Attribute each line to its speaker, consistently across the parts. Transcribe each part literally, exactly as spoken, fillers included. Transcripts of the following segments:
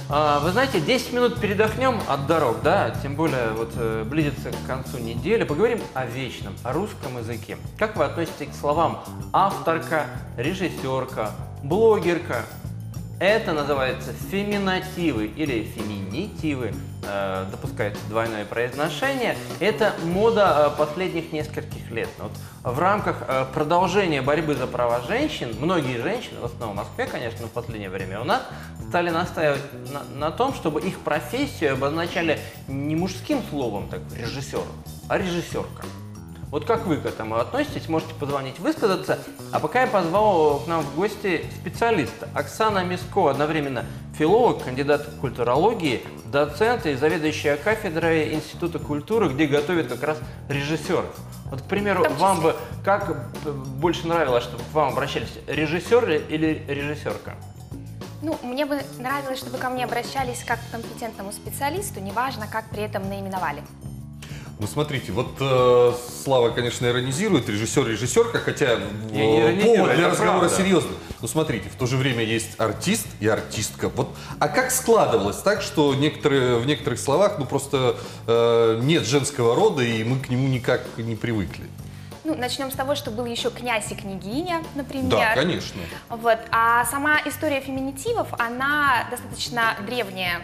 Speaker 1: А, вы знаете, десять минут передохнем от дорог, да, тем более вот э, близится к концу недели. Поговорим о вечном, о русском языке. Как вы относитесь к словам авторка, режиссерка, блогерка? Это называется феминативы или феминитивы, э, допускается двойное произношение. Это мода э, последних нескольких лет. Вот в рамках э, продолжения борьбы за права женщин, многие женщины, в основном в Москве, конечно, в последнее время у нас, стали настаивать на, на том, чтобы их профессию обозначали не мужским словом, так, режиссер, а режиссерка. Вот как вы к этому относитесь? Можете позвонить, высказаться. А пока я позвал к нам в гости специалиста. Оксана Миско, одновременно филолог, кандидат культурологии, доцент и заведующая кафедрой Института культуры, где готовят как раз режиссеров. Вот, к примеру, вам бы как больше нравилось, чтобы к вам обращались, режиссер или режиссерка?
Speaker 2: Ну, мне бы нравилось, чтобы ко мне обращались как к компетентному специалисту, неважно, как при этом наименовали.
Speaker 3: Ну, смотрите, вот э, Слава, конечно, иронизирует, режиссер-режиссерка, хотя э, повод для разговора серьезный. Но смотрите, в то же время есть артист и артистка. Вот, а как складывалось так, что некоторые, в некоторых словах ну, просто э, нет женского рода, и мы к нему никак не привыкли?
Speaker 2: Ну, начнем с того, что был еще князь и княгиня, например.
Speaker 3: Да, конечно.
Speaker 2: Вот. А сама история феминитивов, она достаточно древняя.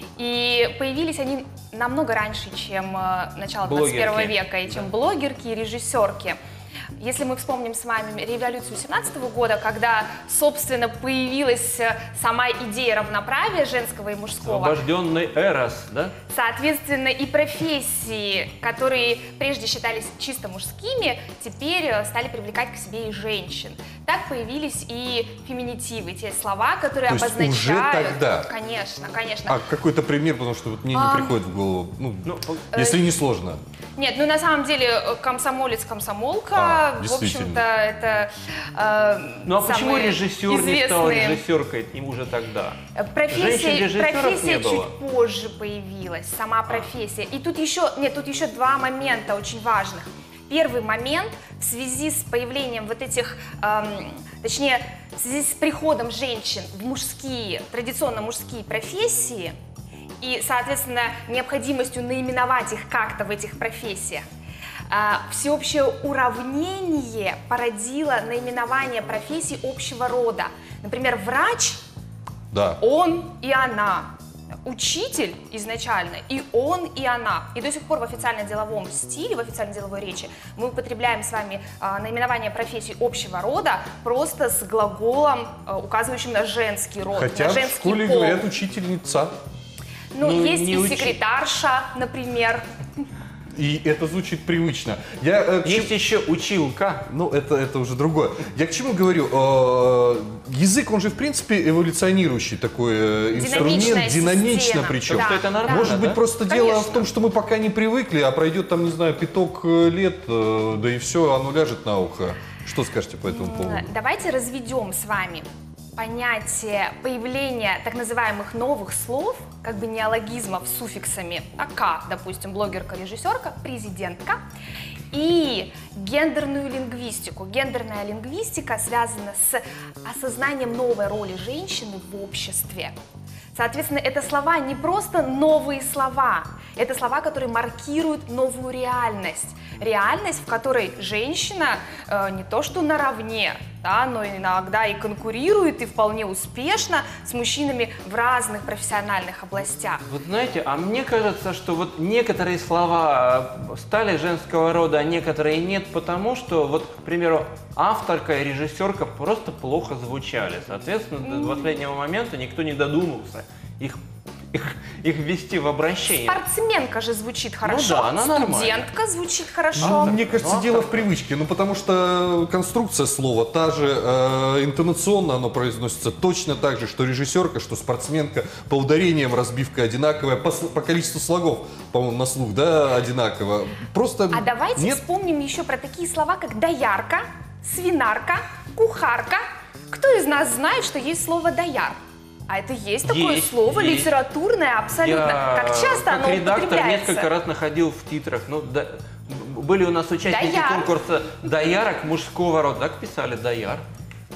Speaker 2: И появились они намного раньше, чем э, начало двадцать первого века, и чем блогерки и режиссерки. Если мы вспомним с вами революцию семнадцатого года, когда, собственно, появилась сама идея равноправия женского и мужского.
Speaker 1: Освобожденный эрос, да?
Speaker 2: Соответственно, и профессии, которые прежде считались чисто мужскими, теперь стали привлекать к себе и женщин. Так появились и феминитивы, те слова, которые
Speaker 3: То есть
Speaker 2: обозначают.
Speaker 3: Уже тогда?
Speaker 2: Конечно, конечно.
Speaker 3: А какой-то пример, потому что вот мне не а... приходит в голову, ну, ну, если э... не сложно.
Speaker 2: Нет, ну на самом деле комсомолец, комсомолка, а, в общем-то, это э,
Speaker 1: Ну а почему режиссер известные... не стал режиссеркой им уже тогда?
Speaker 2: Профессия, профессия чуть позже появилась, сама профессия. И тут еще, нет, тут еще два момента очень важных. Первый момент в связи с появлением вот этих, эм, точнее, в связи с приходом женщин в мужские, традиционно мужские профессии, и, соответственно, необходимостью наименовать их как-то в этих профессиях, всеобщее уравнение породило наименование профессий общего рода. Например, врач, да. Он и она. Учитель изначально и он, и она. И до сих пор в официально-деловом стиле, в официально-деловой речи мы употребляем с вами а, наименование профессий общего рода просто с глаголом, а, указывающим на женский род,
Speaker 3: Хотя
Speaker 2: на женский
Speaker 3: в школе
Speaker 2: пол.
Speaker 3: Говорят учительница.
Speaker 2: Ну, ну есть и уч... секретарша, например.
Speaker 3: И это звучит привычно. Я, э,
Speaker 1: Есть чем... еще училка.
Speaker 3: Ну, это, это уже другое. Я к чему говорю? Э, язык, он же, в принципе, эволюционирующий такой э, инструмент, динамично причем.
Speaker 1: Да, что это нормально,
Speaker 3: Может быть,
Speaker 1: да?
Speaker 3: просто
Speaker 2: Конечно.
Speaker 3: Дело в том, что мы пока не привыкли, а пройдет там, не знаю, пяток лет, э, да и все, оно ляжет на ухо. Что скажете по этому поводу?
Speaker 2: Давайте разведем с вами понятие появления так называемых новых слов, как бы неологизмов с суффиксами «ака», допустим, блогерка, режиссерка, президентка, и гендерную лингвистику. Гендерная лингвистика связана с осознанием новой роли женщины в обществе. Соответственно, это слова не просто новые слова, это слова, которые маркируют новую реальность. Реальность, в которой женщина э, не то что наравне, да, но иногда и конкурирует, и вполне успешно с мужчинами в разных профессиональных областях.
Speaker 1: Вот знаете, а мне кажется, что вот некоторые слова стали женского рода, а некоторые нет, потому что, вот, к примеру, авторка и режиссерка просто плохо звучали. Соответственно, mm-hmm. до последнего момента никто не додумался их, их, их ввести в обращение.
Speaker 2: Спортсменка же звучит хорошо,
Speaker 1: ну да, она
Speaker 2: студентка
Speaker 1: нормально.
Speaker 2: Звучит хорошо.
Speaker 3: А, мне кажется, ну, дело в привычке, ну потому что конструкция слова та же, э, интонационно оно произносится точно так же, что режиссерка, что спортсменка, по ударениям разбивка одинаковая, по, по количеству слогов, по-моему, на слух, да, одинаково. Просто
Speaker 2: а давайте нет... вспомним еще про такие слова, как доярка, свинарка, кухарка. Кто из нас знает, что есть слово дояр? А это есть такое
Speaker 1: есть,
Speaker 2: слово,
Speaker 1: есть.
Speaker 2: Литературное абсолютно.
Speaker 1: Я,
Speaker 2: как часто
Speaker 1: как
Speaker 2: оно
Speaker 1: редактор
Speaker 2: употребляется?
Speaker 1: Несколько раз находил в титрах. Ну, да, были у нас участники
Speaker 2: дояр.
Speaker 1: конкурса доярок мужского рода. Так писали дояр.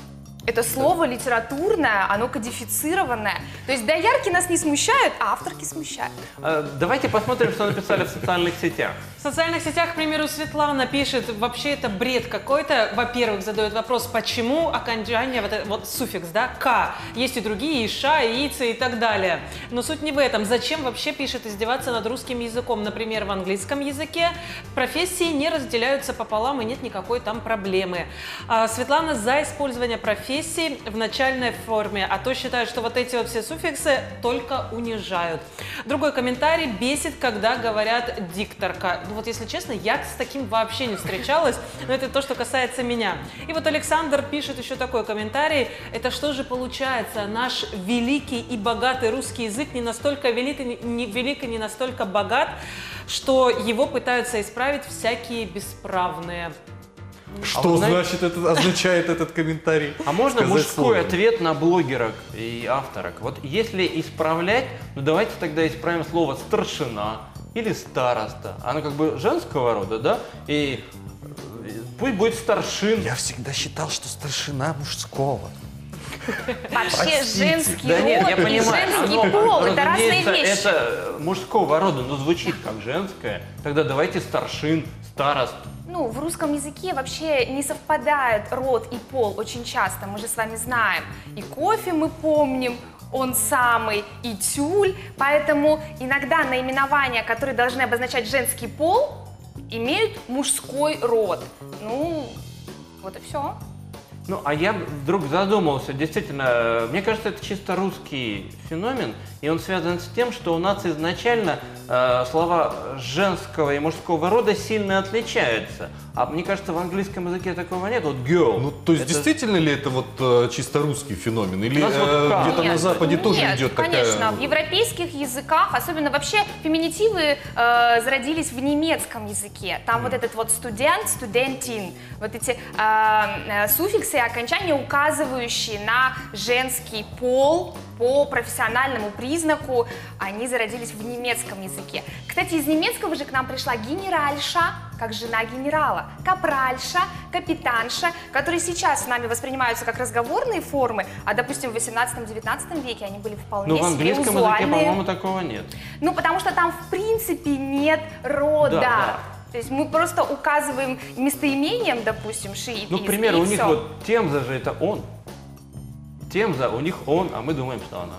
Speaker 2: Это слово литературное, оно кодифицированное. То есть доярки нас не смущают, а авторки смущают.
Speaker 1: Давайте посмотрим, что написали в социальных сетях.
Speaker 4: В социальных сетях, к примеру, Светлана пишет, вообще это бред какой-то. Во-первых, задает вопрос, почему окончание, вот, вот суффикс, да, «к». Есть и другие, и «ша», и «ица» и так далее. Но суть не в этом. Зачем вообще, пишет, издеваться над русским языком? Например, в английском языке профессии не разделяются пополам, и нет никакой там проблемы. А Светлана за использование профессии в начальной форме, а то считает, что вот эти вот все суффиксы только унижают. Другой комментарий: бесит, когда говорят «дикторка». Ну вот, если честно, я с таким вообще не встречалась, но это то, что касается меня. И вот Александр пишет еще такой комментарий: это что же получается, наш великий и богатый русский язык не настолько велик и не, велик и не настолько богат, что его пытаются исправить всякие бесправные.
Speaker 3: Что а значит знаете... это означает этот комментарий?
Speaker 1: А можно Сказать мужской сложно. Ответ на блогерок и авторок? Вот если исправлять, ну давайте тогда исправим слово «старшина» или «староста». Оно как бы женского рода, да? И пусть будет «старшин».
Speaker 3: Я всегда считал, что старшина мужского.
Speaker 2: Вообще
Speaker 3: Простите.
Speaker 2: Женский
Speaker 1: да
Speaker 2: род
Speaker 1: нет, я
Speaker 2: и
Speaker 1: понимаю,
Speaker 2: женский
Speaker 1: оно,
Speaker 2: пол – это разные вещи.
Speaker 1: Это мужского рода, но звучит как женское. Тогда давайте «старшин», «старост».
Speaker 2: Ну, в русском языке вообще не совпадают род и пол очень часто, мы же с вами знаем. И кофе мы помним, он самый, и тюль. Поэтому иногда наименования, которые должны обозначать женский пол, имеют мужской род. Ну, вот и все.
Speaker 1: Ну, а я вдруг задумался, действительно, мне кажется, это чисто русский феномен, и он связан с тем, что у нас изначально э, слова женского и мужского рода сильно отличаются. А мне кажется, в английском языке такого нет. Вот girl.
Speaker 3: Ну, то есть, это... действительно ли это вот э, чисто русский феномен? Или э, вот где-то на Западе
Speaker 2: нет,
Speaker 3: тоже идет
Speaker 2: конечно.
Speaker 3: такая...
Speaker 2: Конечно, в европейских языках, особенно вообще феминитивы э, зародились в немецком языке. Там mm. вот этот вот студент, студентин, вот эти э, э, суффиксы и окончания, указывающие на женский пол по профессиональному признаку, они зародились в немецком языке. Кстати, из немецкого же к нам пришла генеральша, как жена генерала, капральша, капитанша, которые сейчас с нами воспринимаются как разговорные формы, а, допустим, в восемнадцатом-девятнадцатом веке они были вполне
Speaker 1: себе узуальные. Ну, в английском языке, по-моему, такого нет.
Speaker 2: Ну, потому что там, в принципе, нет рода. Да, да. То есть мы просто указываем местоимением, допустим, ши и пис.
Speaker 1: Ну, к примеру, у них все. Вот Темза же это он. Темза, у них он, а мы думаем, что она.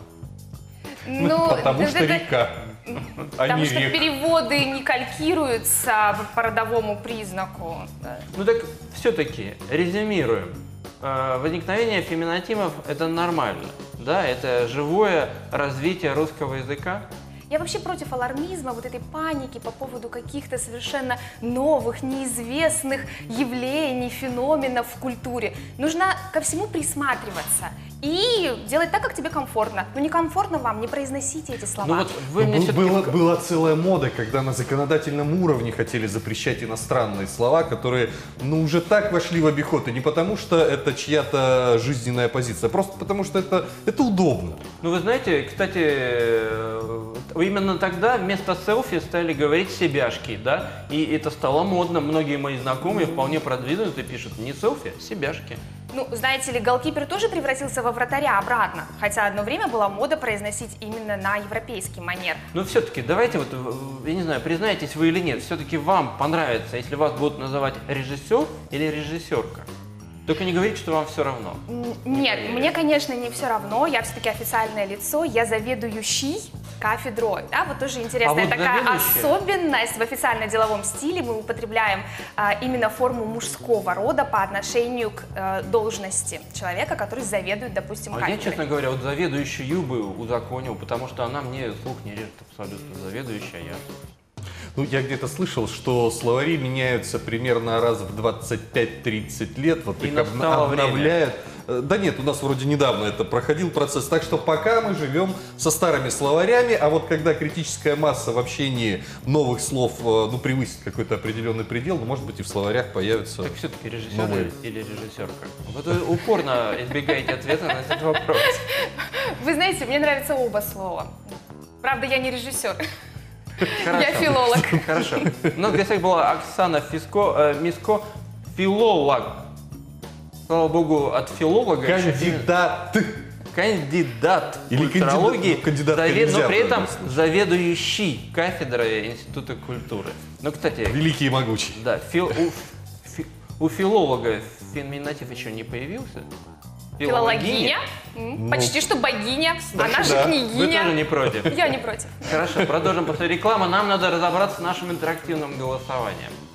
Speaker 2: Ну,
Speaker 3: потому
Speaker 2: это,
Speaker 3: что
Speaker 2: это,
Speaker 3: река.
Speaker 2: Потому
Speaker 3: а
Speaker 2: что
Speaker 3: рек.
Speaker 2: Переводы не калькируются по родовому признаку.
Speaker 1: Ну так все-таки резюмируем. Возникновение феминативов – это нормально, да? Это живое развитие русского языка.
Speaker 2: Я вообще против алармизма, вот этой паники по поводу каких-то совершенно новых, неизвестных явлений, феноменов в культуре. Нужно ко всему присматриваться и делать так, как тебе комфортно. Ну, некомфортно вам, не произносите эти слова.
Speaker 1: Ну, вот вы мне
Speaker 3: Был, была, была целая мода, когда на законодательном уровне хотели запрещать иностранные слова, которые, ну, уже так вошли в обиход. И не потому, что это чья-то жизненная позиция, а просто потому, что это, это удобно.
Speaker 1: Ну, вы знаете, кстати, именно тогда вместо селфи стали говорить себяшки, да? И это стало модно. Многие мои знакомые вполне продвинутые пишут не селфи, а себяшки.
Speaker 2: Ну, знаете ли, голкипер тоже превратился во вратаря обратно, хотя одно время была мода произносить именно на европейский манер.
Speaker 1: Но все-таки давайте вот, я не знаю, признаетесь вы или нет, все-таки вам понравится, если вас будут называть режиссер или режиссерка? Только не говорите, что вам все равно.
Speaker 2: Нет, не мне, конечно, не все равно. Я все-таки официальное лицо, я заведующий кафедрой. Да, вот тоже интересная а вот такая особенность в официально-деловом стиле. Мы употребляем а, именно форму мужского рода по отношению к а, должности человека, который заведует, допустим,
Speaker 1: а
Speaker 2: кафедрой.
Speaker 1: Я, честно говоря, вот заведующую бы узаконил, потому что она мне слух не режет абсолютно. Заведующая я.
Speaker 3: Ну, я где-то слышал, что словари меняются примерно раз в двадцать пять-тридцать лет, вот
Speaker 1: и
Speaker 3: их обновляют. Время. Да нет, у нас вроде недавно это проходил процесс, так что пока мы живем со старыми словарями, а вот когда критическая масса в общении новых слов, ну, превысит какой-то определенный предел, ну, может быть, и в словарях появятся.
Speaker 1: Так все-таки режиссер новые. Или режиссерка? Вот вы упорно избегаете ответа на этот вопрос.
Speaker 2: Вы знаете, мне нравятся оба слова. Правда, я не режиссер.
Speaker 1: Хорошо.
Speaker 2: Я филолог.
Speaker 1: Хорошо. У нас в гостях была Оксана Фиско, э, Миско, филолог. слава богу, от филолога.
Speaker 3: Кандидат.
Speaker 1: Кандидат
Speaker 3: Или
Speaker 1: культурологии,
Speaker 3: кандидат,
Speaker 1: завед... но
Speaker 3: нельзя
Speaker 1: при этом
Speaker 3: произнести.
Speaker 1: заведующий кафедрой Института культуры. Ну, кстати,
Speaker 3: Великий и могучий.
Speaker 1: да, фил... у... фи- у филолога феминатив еще не появился.
Speaker 2: Филологиня. М, Почти что богиня. Она же
Speaker 3: да.
Speaker 1: Вы тоже
Speaker 2: княгиня.
Speaker 1: не против.
Speaker 2: Я не против.
Speaker 1: Хорошо, продолжим после рекламы. Нам надо разобраться с нашим интерактивным голосованием.